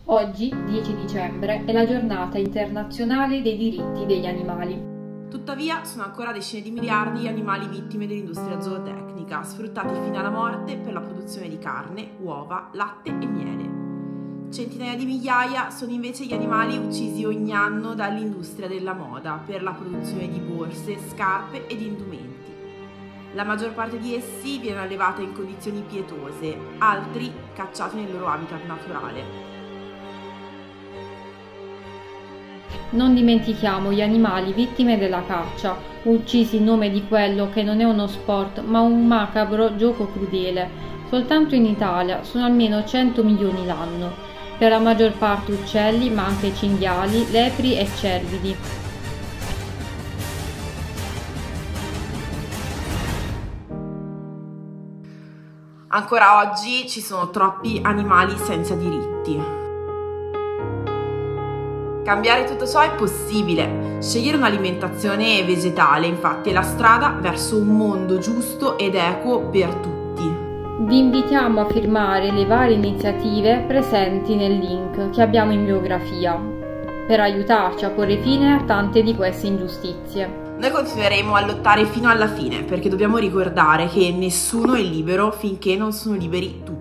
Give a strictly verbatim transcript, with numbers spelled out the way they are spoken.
Oggi, dieci dicembre, è la giornata internazionale dei diritti degli animali. Tuttavia, sono ancora decine di miliardi gli animali vittime dell'industria zootecnica, sfruttati fino alla morte per la produzione di carne, uova, latte e miele. Centinaia di migliaia sono invece gli animali uccisi ogni anno dall'industria della moda per la produzione di borse, scarpe ed indumenti. La maggior parte di essi viene allevata in condizioni pietose, altri cacciati nel loro habitat naturale. Non dimentichiamo gli animali vittime della caccia, uccisi in nome di quello che non è uno sport ma un macabro gioco crudele. Soltanto in Italia sono almeno cento milioni l'anno, per la maggior parte uccelli ma anche cinghiali, lepri e cervidi. Ancora oggi ci sono troppi animali senza diritti. Cambiare tutto ciò è possibile. Scegliere un'alimentazione vegetale, infatti, è la strada verso un mondo giusto ed equo per tutti. Vi invitiamo a firmare le varie iniziative presenti nel link che abbiamo in biografia, per aiutarci a porre fine a tante di queste ingiustizie. Noi continueremo a lottare fino alla fine, perché dobbiamo ricordare che nessuno è libero finché non sono liberi tutti.